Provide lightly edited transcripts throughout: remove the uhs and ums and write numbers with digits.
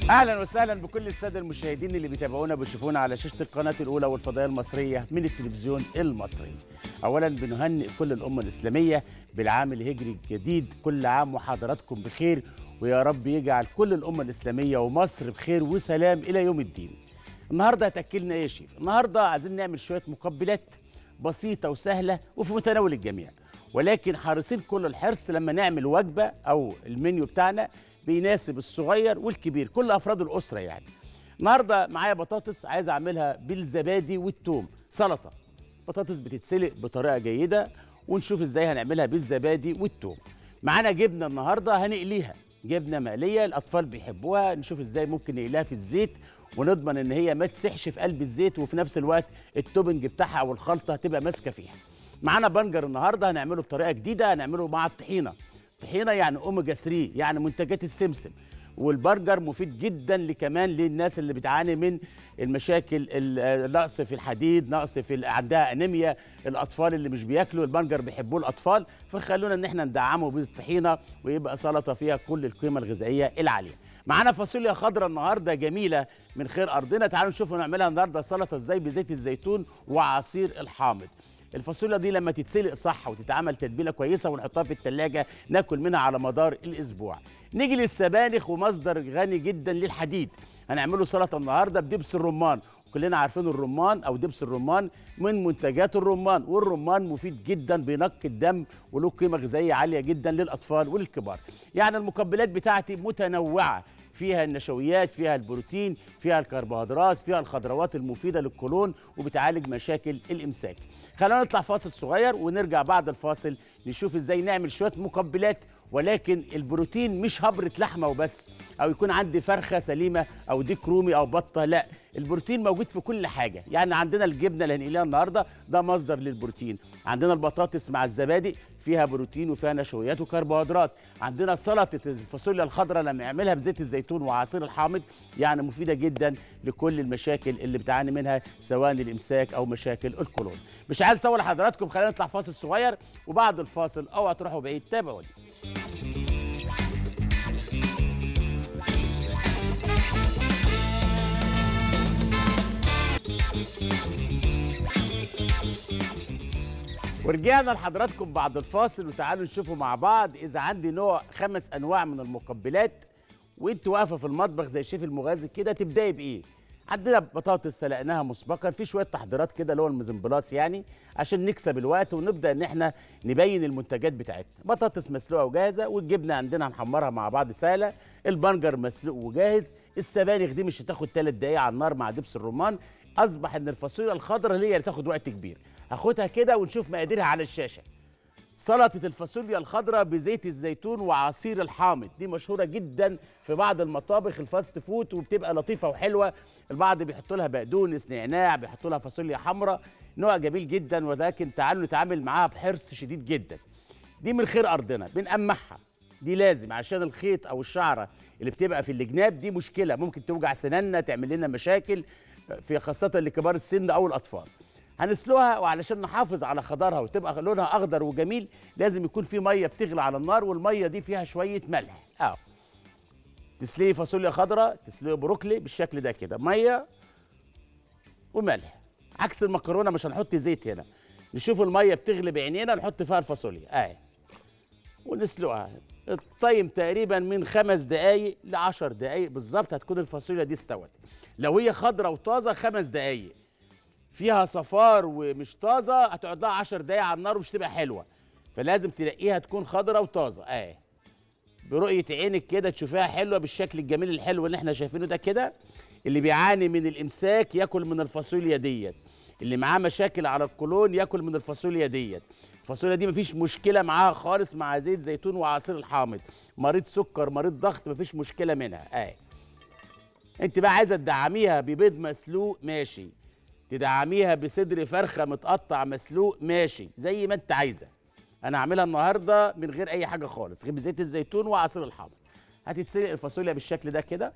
اهلا وسهلا بكل الساده المشاهدين اللي بيتابعونا وبيشوفونا على شاشه القناه الاولى والفضائيه المصريه من التلفزيون المصري. اولا بنهنئ كل الامه الاسلاميه بالعام الهجري الجديد، كل عام وحضراتكم بخير، ويا رب يجعل كل الامه الاسلاميه ومصر بخير وسلام الى يوم الدين. النهارده هتاكلنا ايه يا شيف؟ النهارده عايزين نعمل شويه مقبلات بسيطه وسهله وفي متناول الجميع، ولكن حريصين كل الحرص لما نعمل وجبه او المنيو بتاعنا بيناسب الصغير والكبير، كل افراد الاسره يعني. النهارده معايا بطاطس عايز اعملها بالزبادي والثوم، سلطه بطاطس بتتسلق بطريقه جيده، ونشوف ازاي هنعملها بالزبادي والثوم. معانا جبنه النهارده هنقليها، جبنه مقليه الاطفال بيحبوها، نشوف ازاي ممكن نقليها في الزيت ونضمن ان هي ما تسحش في قلب الزيت، وفي نفس الوقت التوبنج بتاعها او الخلطه هتبقى ماسكه فيها. معانا بنجر النهارده هنعمله بطريقه جديده، هنعمله مع الطحينه. طحينه يعني اوميجا 3، يعني منتجات السمسم. والبرجر مفيد جدا كمان للناس اللي بتعاني من المشاكل، النقص في الحديد، نقص في عندها انيميا، الاطفال اللي مش بياكلوا البرجر بيحبوه الاطفال، فخلونا ان احنا ندعمه بالطحينه ويبقى سلطه فيها كل القيمه الغذائيه العاليه. معانا فاصوليا خضراء النهارده جميله من خير ارضنا، تعالوا نشوف نعملها النهارده سلطه ازاي بزيت الزيتون وعصير الحامض. الفاصوليا دي لما تتسلق صح وتتعمل تتبيله كويسه ونحطها في التلاجة ناكل منها على مدار الاسبوع. نيجي للسبانخ ومصدر غني جدا للحديد، هنعمله سلطه النهارده بدبس الرمان، وكلنا عارفين الرمان او دبس الرمان من منتجات الرمان، والرمان مفيد جدا بينقي الدم وله قيمه غذائيه عاليه جدا للاطفال وللكبار. يعني المقبلات بتاعتي متنوعه، فيها النشويات، فيها البروتين، فيها الكربوهيدرات، فيها الخضروات المفيدة للقولون وبتعالج مشاكل الإمساك. خلينا نطلع فاصل صغير ونرجع بعد الفاصل نشوف ازاي نعمل شوية مقبلات، ولكن البروتين مش هبرة لحمة وبس، أو يكون عندي فرخة سليمة أو ديك رومي أو بطة، لا، البروتين موجود في كل حاجة. يعني عندنا الجبنة اللي هنقليها النهاردة ده مصدر للبروتين، عندنا البطاطس مع الزبادي فيها بروتين وفيها نشويات وكربوهيدرات، عندنا سلطة الفاصوليا الخضراء لما نعملها بزيت الزيتون وعصير الحامض يعني مفيدة جدا لكل المشاكل اللي بتعاني منها سواء الإمساك أو مشاكل القولون. مش عايز أطول حضراتكم، خلينا نطلع فاصل صغير، وبعد الفاصل أوعى تروحوا بعيد، تابعوني. ورجعنا لحضراتكم بعد الفاصل، وتعالوا نشوفوا مع بعض اذا عندي نوع 5 انواع من المقبلات وانت واقفه في المطبخ زي الشيف المغازي كده تبداي بايه. عندنا بطاطس سلقناها مسبقا، في شويه تحضيرات كده اللي هو المزمبلاص يعني عشان نكسب الوقت ونبدا ان احنا نبين المنتجات بتاعتنا. بطاطس مسلوقه وجاهزه، والجبنه عندنا هنحمرها مع بعض سهله، البنجر مسلوق وجاهز، السبانخ دي مش هتاخد 3 دقايق على النار مع دبس الرمان. اصبح ان الفاصوليا الخضراء هي اللي تاخد وقت كبير، هاخدها كده ونشوف مقاديرها على الشاشه. سلطه الفاصوليا الخضراء بزيت الزيتون وعصير الحامض، دي مشهوره جدا في بعض المطابخ الفاست فود وبتبقى لطيفه وحلوه، البعض بيحطوا لها بقدونس، نعناع، بيحطوا لها فاصوليا حمراء، نوع جميل جدا، ولكن تعالوا نتعامل معاها بحرص شديد جدا. دي من خير ارضنا، بنقمعها، دي لازم عشان الخيط او الشعره اللي بتبقى في الجناب دي مشكله، ممكن توجع سناننا، تعمل لنا مشاكل في خاصه لكبار السن او الاطفال. هنسلقها، وعلشان نحافظ على خضارها وتبقى لونها اخضر وجميل لازم يكون في ميه بتغلي على النار، والميه دي فيها شويه ملح. تسلقي فاصوليا خضراء، تسلقي بروكلي بالشكل ده كده، ميه وملح، عكس المكرونه مش هنحط زيت هنا. نشوف الميه بتغلي بعينينا نحط فيها الفاصوليا ونسلقها. الطيم تقريبا من 5 دقايق ل10 دقايق بالظبط هتكون الفاصوليا دي استوت. لو هي خضراء وطازه 5 دقايق، فيها صفار ومش طازه هتقعد لها 10 دقايق على النار ومش تبقى حلوه، فلازم تلاقيها تكون خضراء وطازه. برؤيه عينك كده تشوفيها حلوه بالشكل الجميل الحلو اللي احنا شايفينه ده كده. اللي بيعاني من الامساك ياكل من الفاصوليا ديت، اللي معاه مشاكل على القولون ياكل من الفاصوليا ديت. الفاصوليا دي مفيش مشكله معاها خالص مع زيت زيتون وعصير الحامض، مريض سكر مريض ضغط مفيش مشكله منها. انت بقى عايزه تدعميها ببيض مسلوق ماشي، تدعميها بصدر فرخه متقطع مسلوق ماشي، زي ما انت عايزه. انا هعملها النهارده من غير اي حاجه خالص غير بزيت الزيتون وعصير الحامض. هتتسلق الفاصوليا بالشكل ده كده.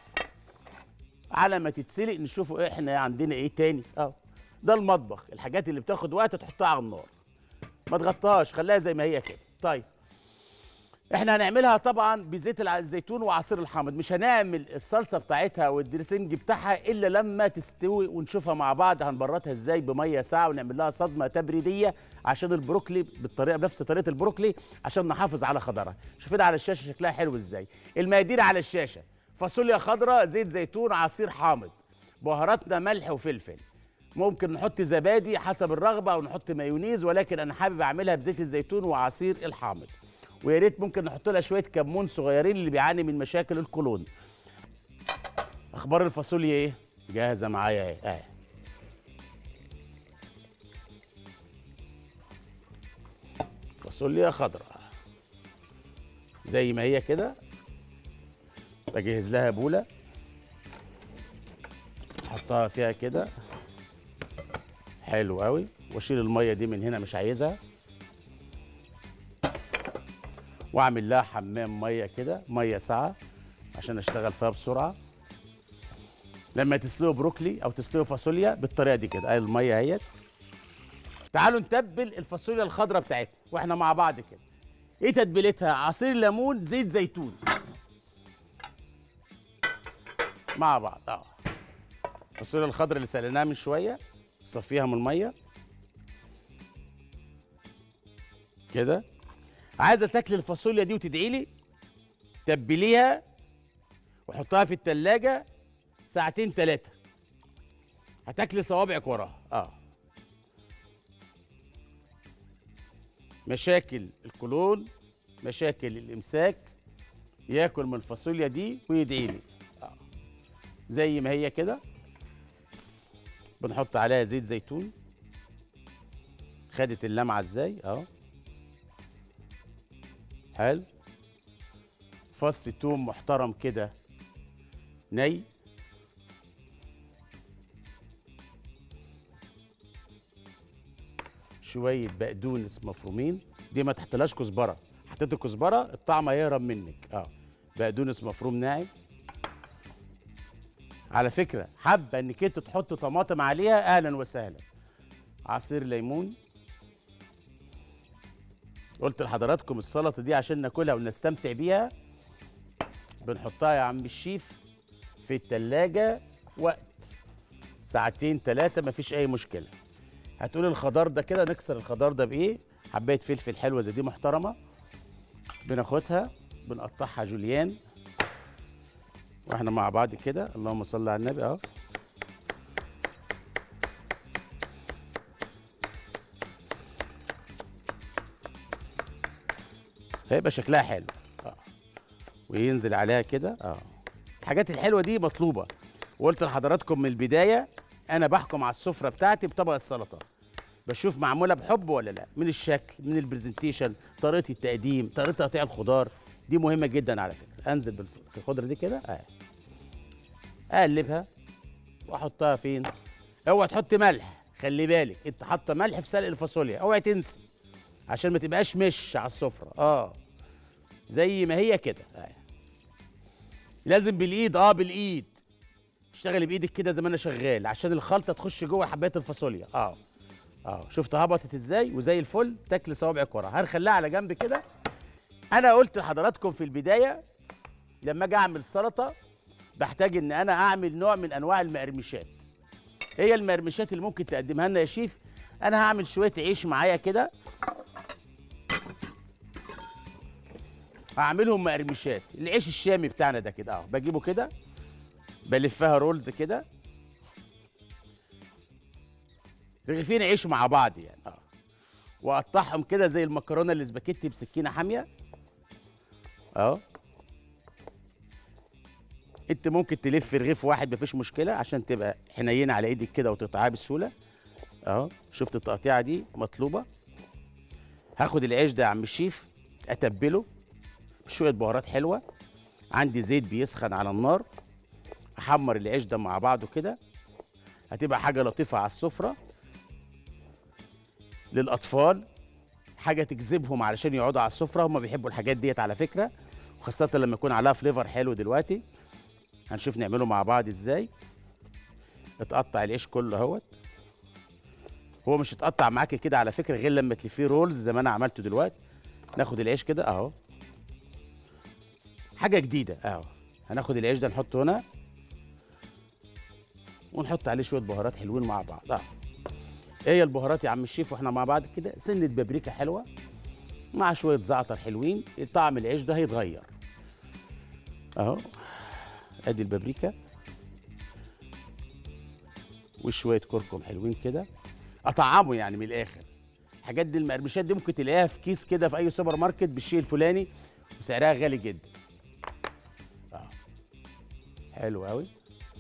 على ما تتسلق نشوفوا احنا عندنا ايه تاني. ده المطبخ، الحاجات اللي بتاخد وقت تحطها على النار، ما تغطيهاش، خليها زي ما هي كده. طيب احنا هنعملها طبعا بزيت الزيتون وعصير الحامض، مش هنعمل الصلصه بتاعتها والدريسنج بتاعها الا لما تستوي ونشوفها مع بعض هنبردها ازاي بميه ساعه ونعمل لها صدمه تبريديه عشان البروكلي بالطريقه بنفس طريقه البروكلي عشان نحافظ على خضرها. شوفينا على الشاشه شكلها حلو ازاي. المقادير على الشاشه: فاصوليا خضراء، زيت زيتون، عصير حامض، بهاراتنا ملح وفلفل. ممكن نحط زبادي حسب الرغبه او نحط مايونيز، ولكن انا حابب اعملها بزيت الزيتون وعصير الحامض. ويا ريت ممكن نحط لها شويه كمون صغيرين اللي بيعاني من مشاكل القولون. اخبار الفاصوليا ايه؟ جاهزه معايا اهي. فاصوليا خضراء زي ما هي كده. بجهز لها بوله احطها فيها كده حلو قوي، واشيل الميه دي من هنا مش عايزها، واعمل لها حمام ميه كده، ميه ساقعه عشان اشتغل فيها بسرعه. لما تسلقوا بروكلي او تسلقوا فاصوليا بالطريقه دي كده، اهي الميه اهيت. تعالوا نتبل الفاصوليا الخضراء بتاعتنا واحنا مع بعض كده. ايه تتبيلتها؟ عصير ليمون، زيت زيتون مع بعض. الفاصوليا الخضراء اللي سلقناها من شويه صفيها من الميه كده. عايزه تاكلي الفاصوليا دي وتدعي لي، تبليها وحطها في التلاجة ساعتين 3، هتاكلي صوابعك وراها. مشاكل القولون، مشاكل الامساك، ياكل من الفاصوليا دي ويدعي لي. زي ما هي كده. بنحط عليها زيت زيتون، خدت اللمعه ازاي حلو. فص توم محترم كده ني، شويه بقدونس مفرومين. دي ما تحطلهاش كزبره، حطيت الكزبره الطعم هيهرب منك. بقدونس مفروم ناعم. على فكره حابه انك انت تحط طماطم عليها، اهلا وسهلا. عصير ليمون. قلت لحضراتكم السلطه دي عشان ناكلها ونستمتع بيها، بنحطها يا عم الشيف في التلاجة وقت ساعتين 3، مفيش اي مشكله. هتقولي الخضار ده كده، نكسر الخضار ده بايه؟ حبايه فلفل حلوه زي دي محترمه، بناخدها بنقطعها جوليان واحنا مع بعض كده. اللهم صل على النبي. هيبقى شكلها حلو. وينزل عليها كده. الحاجات الحلوه دي مطلوبه. وقلت لحضراتكم من البدايه انا بحكم على السفره بتاعتي بطبق السلطه، بشوف معموله بحب ولا لا، من الشكل، من البرزنتيشن، طريقه التقديم، طريقه تقطيع الخضار، دي مهمه جدا على فكره. انزل بالخضره دي كده اقلبها واحطها فين. اوعى تحط ملح، خلي بالك انت حاطه ملح في سلق الفاصوليا، اوعى تنسي عشان ما تبقاش مش على السفره. زي ما هي كده. لازم بالايد. بالايد اشتغلي بايدك كده زي ما انا شغال عشان الخلطه تخش جوه حبايات الفاصوليا. شفت هبطت ازاي وزي الفل. تاكلي صوابعك وراها. هنخليها على جنب كده. انا قلت لحضراتكم في البدايه لما اجي اعمل سلطه بحتاج ان انا اعمل نوع من انواع المقرمشات. هي المقرمشات اللي ممكن تقدمها لنا يا شيف. انا هعمل شويه عيش معايا كده، هعملهم مقرمشات. العيش الشامي بتاعنا ده كده بجيبه كده، بلفها رولز كده، رغيفين عيش مع بعض يعني. واقطعهم كده زي المكرونه الاسباجيتي بسكينه حاميه. انت ممكن تلف رغيف واحد مفيش مشكله عشان تبقى حنينه على ايدك كده وتقطعها بسهوله. شفت التقطيعه دي مطلوبه. هاخد العيش ده يا عم الشيف اتبله بشويه بهارات حلوه. عندي زيت بيسخن على النار، احمر العيش ده مع بعضه كده. هتبقى حاجه لطيفه على السفره للاطفال، حاجه تجذبهم علشان يقعدوا على السفره. هم بيحبوا الحاجات ديت على فكره، وخاصه لما يكون عليها فليفر حلو. دلوقتي هنشوف نعمله مع بعض ازاي. اتقطع العيش كله اهوت. هو مش اتقطع معاكي كده على فكره غير لما تلفيه رولز زي ما انا عملته دلوقتي. ناخد العيش كده حاجه جديده اهو. هناخد العيش ده نحطه هنا ونحط عليه شويه بهارات حلوين مع بعض. ايه هي البهارات يا عم الشيف واحنا مع بعض كده؟ سنه بابريكا حلوه مع شويه زعتر حلوين، طعم العيش ده هيتغير اهو. ادي البابريكا وشويه كركم حلوين كده، اطعمه يعني من الاخر. الحاجات دي المقرمشات دي ممكن تلاقيها في كيس كده في اي سوبر ماركت بالشيء الفلاني وسعرها غالي جدا. حلو قوي.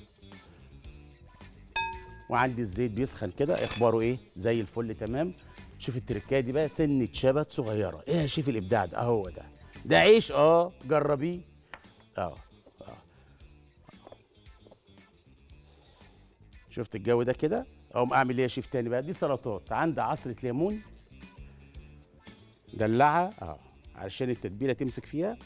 وعندي الزيت بيسخن كده، اخباره ايه؟ زي الفل تمام. شوف التركايه دي بقى، سنه شبت صغيره. ايه يا شيف الابداع ده؟ اهو ده عيش. جربيه. اه شفت الجو ده كده؟ اقوم اعمل ايه يا شيف تاني بقى؟ دي سلطات. عندي عصره ليمون دلعها علشان التتبيله تمسك فيها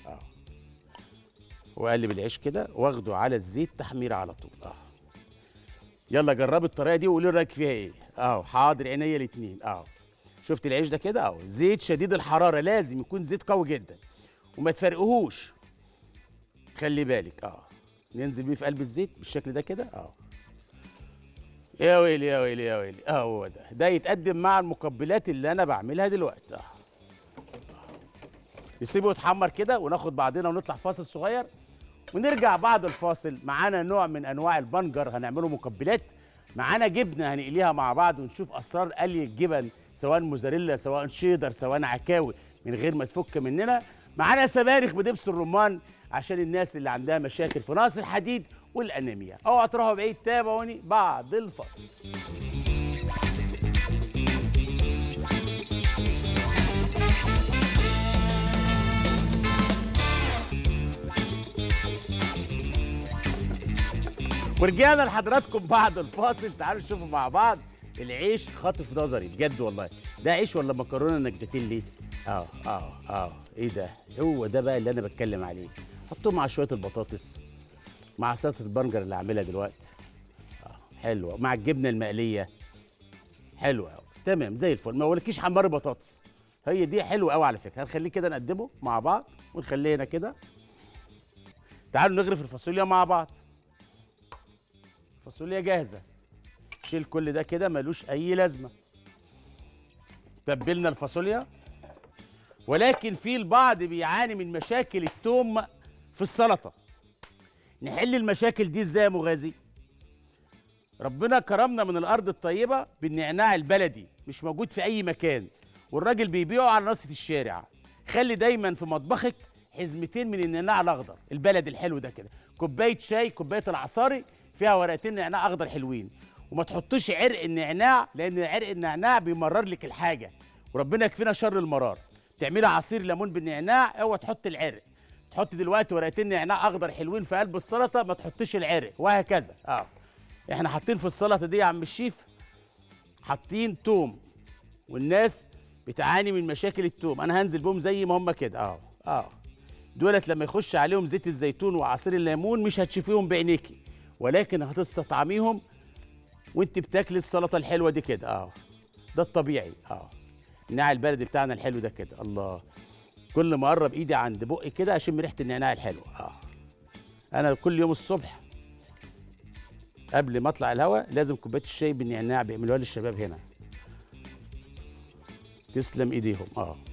واقلب العيش كده واخده على الزيت تحميره على طول. يلا جربي الطريقه دي وقولي رايك فيها ايه. حاضر، عينيا الاتنين. شفت العيش ده كده؟ زيت شديد الحراره، لازم يكون زيت قوي جدا وما تفرقهوش. خلي بالك. ننزل بيه في قلب الزيت بالشكل ده كده. يا ويلي يا ويلي يا ويلي. هو ده يتقدم مع المقبلات اللي انا بعملها دلوقتي. نسيبه يتحمر كده وناخد بعضنا ونطلع فاصل صغير ونرجع بعد الفاصل. معانا نوع من انواع البنجر هنعمله مقبلات، معانا جبنه هنقليها مع بعض ونشوف اسرار قلي الجبن، سواء موزاريلا سواء شيدر سواء عكاوي، من غير ما تفك مننا. معانا سبانخ بدبس الرمان عشان الناس اللي عندها مشاكل في نقص الحديد والانيميا. اوعوا تروحوا بعيد، تابعوني بعد الفاصل. ورجعنا لحضراتكم بعد الفاصل. تعالوا نشوفوا مع بعض العيش خاطف نظري بجد والله. ده عيش ولا مكرونه نجدتيلي؟ ايه ده؟ هو ده بقى اللي انا بتكلم عليه. حطوه مع شويه البطاطس، مع سلطه البنجر اللي هعملها دلوقتي. حلوه مع الجبنه المقليه. حلوه قوي تمام زي الفل. ما اقولكيش حمار بطاطس، هي دي حلوه قوي على فكره. هنخليه كده نقدمه مع بعض ونخليه هنا كده. تعالوا نغرف الفاصوليا مع بعض. الفاصوليا جاهزه. شيل كل ده كده ملوش اي لازمه. تبلنا الفاصوليا، ولكن في البعض بيعاني من مشاكل التوم في السلطه. نحل المشاكل دي ازاي يا مغازي؟ ربنا كرمنا من الارض الطيبه بالنعناع البلدي، مش موجود في اي مكان والراجل بيبيعه على ناصيه الشارع. خلي دايما في مطبخك حزمتين من النعناع الاخضر البلدي الحلو ده كده. كوبايه شاي، كوبايه العصاري فيها ورقتين نعناع اخضر حلوين. وما تحطش عرق النعناع، لان عرق النعناع بيمرر لك الحاجه، وربنا يكفينا شر المرار. تعملي عصير ليمون بالنعناع، اوعى تحط العرق. تحط دلوقتي ورقتين نعناع اخضر حلوين في قلب السلطه، ما تحطش العرق، وهكذا. احنا حاطين في السلطه دي يا عم الشيف، حاطين توم، والناس بتعاني من مشاكل التوم. انا هنزل بهم زي ما هم كده. دولت لما يخش عليهم زيت الزيتون وعصير الليمون مش هتشوفيهم بعينيكي، ولكن هتستطعميهم وانت بتاكلي السلطه الحلوه دي كده. ده الطبيعي. النعناع البلدي بتاعنا الحلو ده كده. الله، كل ما اقرب ايدي عند بقي كده اشم ريحه النعناع الحلو. انا كل يوم الصبح قبل ما اطلع الهوا لازم كوبايه الشاي بالنعناع، بيعملوها لي الشباب هنا. تسلم ايديهم.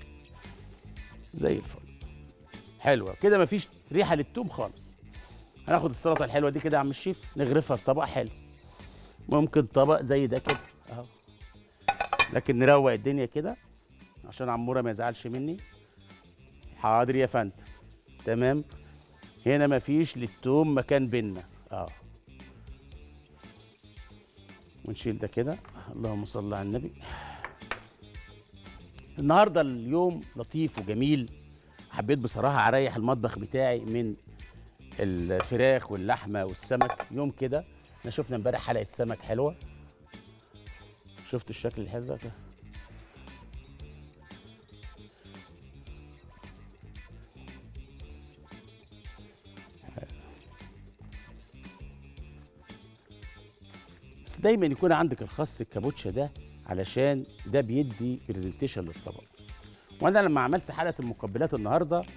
زي الفل. حلوه كده، مفيش ريحه للتوم خالص. هناخد السلطه الحلوه دي كده يا عم الشيف، نغرفها في طبق حلو. ممكن طبق زي ده كده لكن نروق الدنيا كده عشان عموره ما يزعلش مني. حاضر يا فندم. تمام. هنا مفيش للتوم مكان بينا. ونشيل ده كده. اللهم صل على النبي. النهارده اليوم لطيف وجميل. حبيت بصراحه اريح المطبخ بتاعي من الفراخ واللحمه والسمك. يوم كده احنا شفنا امبارح حلقه سمك حلوه. شفت الشكل الحلو ده؟ بس دايما يكون عندك الخس الكابوتشا ده، علشان ده بيدي برزنتيشن للطبق. وانا لما عملت حلقه المقبلات النهارده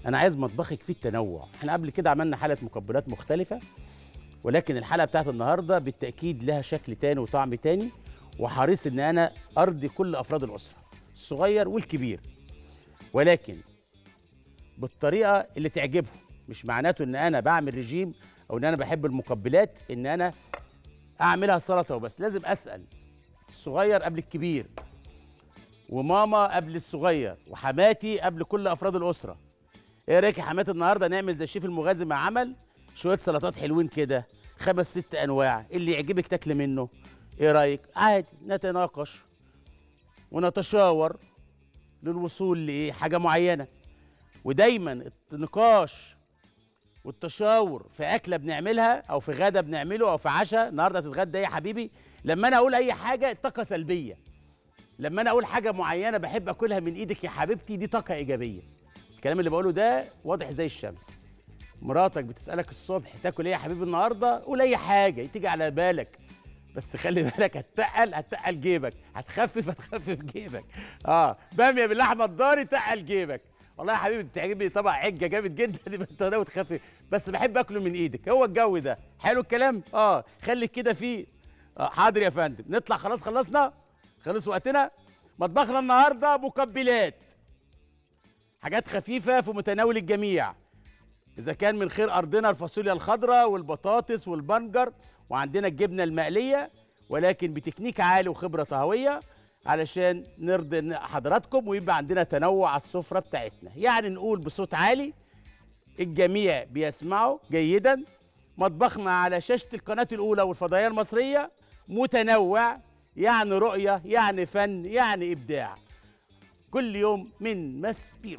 انا عايز مطبخك فيه التنوع. احنا قبل كده عملنا حلقه مقبلات مختلفه، ولكن الحلقه بتاعت النهارده بالتاكيد لها شكل تاني وطعم تاني، وحريص ان انا ارضي كل افراد الاسره الصغير والكبير، ولكن بالطريقه اللي تعجبهم. مش معناته ان انا بعمل رجيم او ان انا بحب المقبلات ان انا اعملها سلطه وبس. لازم اسال الصغير قبل الكبير، وماما قبل الصغير، وحماتي قبل كل افراد الاسره. ايه رايك يا حماتي النهارده نعمل زي الشيف المغازي ما عمل شويه سلطات حلوين كده 5 6 انواع اللي يعجبك تاكل منه؟ ايه رايك؟ عادي نتناقش ونتشاور للوصول لايه حاجه معينه. ودايما النقاش والتشاور في اكله بنعملها او في غدا بنعمله او في عشاء. النهارده هتتغدى ايه يا حبيبي؟ لما انا اقول اي حاجه طاقه سلبيه، لما انا اقول حاجه معينه بحب اكلها من ايدك يا حبيبتي دي طاقه ايجابيه. الكلام اللي بقوله ده واضح زي الشمس. مراتك بتسالك الصبح تاكل ايه يا حبيبي النهارده؟ قول اي حاجه تيجي على بالك، بس خلي بالك هتتقل جيبك، هتخفف جيبك. باميه باللحمه الضاني تقل جيبك. والله يا حبيبي بتعجبني طبق عجه جامد جدا يبقى انت ناوي تخفف، بس بحب اكله من ايدك. هو الجو ده حلو الكلام. خليك كده فيه. حاضر يا فندم. نطلع خلاص، خلصنا، خلص وقتنا. مطبخنا النهارده مقبلات، حاجات خفيفه في متناول الجميع. اذا كان من خير ارضنا الفاصوليا الخضراء والبطاطس والبنجر، وعندنا الجبنه المقليه، ولكن بتكنيك عالي وخبره طهويه علشان نرضي حضراتكم ويبقى عندنا تنوع على السفره بتاعتنا. يعني نقول بصوت عالي الجميع بيسمعوا جيدا. مطبخنا على شاشه القناه الاولى والفضائيه المصريه متنوع، يعني رؤيه، يعني فن، يعني ابداع. كل يوم من مس بيرو.